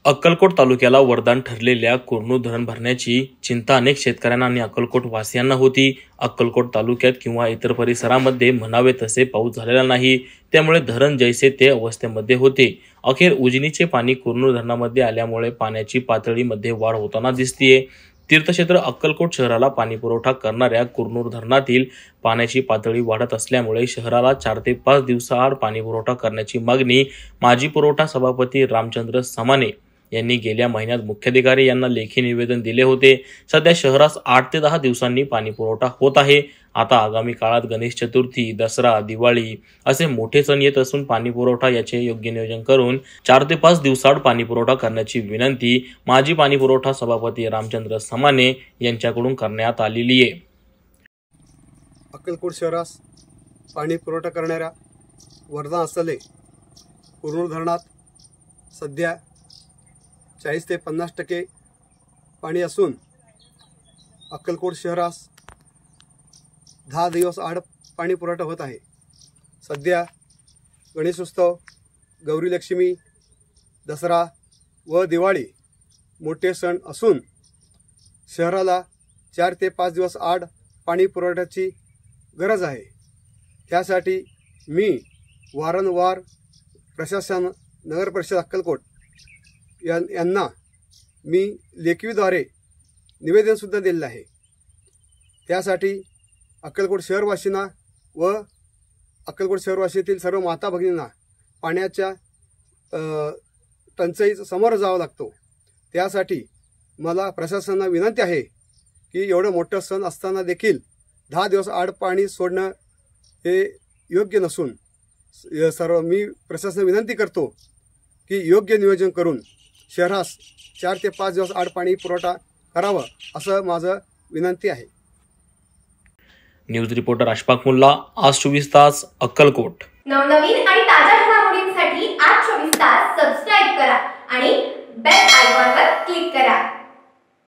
अक्कलकोट तालुक्याला वरदान ठरलेल्या कुरनूर धरण भरण्याची चिंता अनेक शेतकऱ्यांना आणि अक्कलकोट वासियांना होती। अक्कलकोट तालुक्यात किंवा इतर परिसरामध्ये म्हणावे तसे पाऊस झालेला नाही, त्यामुळे धरण जैसे ते अवस्थेमध्ये होते। अखेर उजनीचे पाणी कुरनूर धरणामध्ये आल्यामुळे पाण्याची पातळीमध्ये वाढ होताना दिसतीये। तीर्थक्षेत्र अक्कलकोट शहराला पाणी पुरवठा करणाऱ्या कुरनूर धरणातील पाण्याची पातळी वाढत असल्यामुळे शहराला 4 ते 5 दिवसाआड पाणी पुरवठा करण्याची मागणी माजी पुरवठा सभापती रामचंद्र समाने यांनी गेल्या महिन्यात मुख्याधिकारी यांना लेखी निवेदन दिले होते। सध्या शहरास 8 ते 10 दिवसांनी पाणी पुरवठा होत आहे। आता आगामी काळात गणेश चतुर्थी, दसरा, दिवाळी असे मोठे सण येत असून पाणी पुरवठा याचे योग्य नियोजन करून 4 ते 5 दिवसाआड पाणी पुरवठा करण्याची विनंती माजी पाणी पुरवठा सभापती रामचंद्र समाने यांच्याकडून करण्यात आलेली आहे। अक्कलकोट शहरास पाणी पुरवठा करणाऱ्या वरदान असलेले कुरनूर धरणात सध्या 40 ते 50% पाणी असून अक्कलकोट शहरास 10 दिवस आड पाणी पुरवठा होत आहे। सध्या गणेशोत्सव, गौरी लक्ष्मी, दसरा व दिवाळी मोठे सण असून शहराला 4 ते 5 दिवस आड पाणी पुरवठ्याची गरज आहे। त्यासाठी मी वारंवार प्रशासन, नगर परिषद अक्कलकोट यांना मी लेखीद्वारे निवेदनसुद्धा दिलेलं आहे। त्यासाठी अक्कलकोट शहरवासींना व अक्कलकोट शहरवासीतील सर्व माता भगिनींना पाण्याच्या टंचाईचा समोर जावं लागतो। त्यासाठी मला प्रशासनाला विनंती आहे की एवढं मोठं सण असताना देखील 10 दिवस आड पाणी सोडणं हे योग्य नसून मी प्रशासनाला विनंती करतो की योग्य नियोजन करून शहरास 4 ते 5 दिवस आड पाणी पुरवठा करावा, असं माझं विनंती आहे। न्यूज रिपोर्टर अशफाक मुल्ला, आज 24 तास, अक्कलकोट। नवनवीन आणि ताज्या घडामोडींसाठी आज 24 तास सबस्क्राइब करा आणि बेल आयकॉनवर क्लिक करा।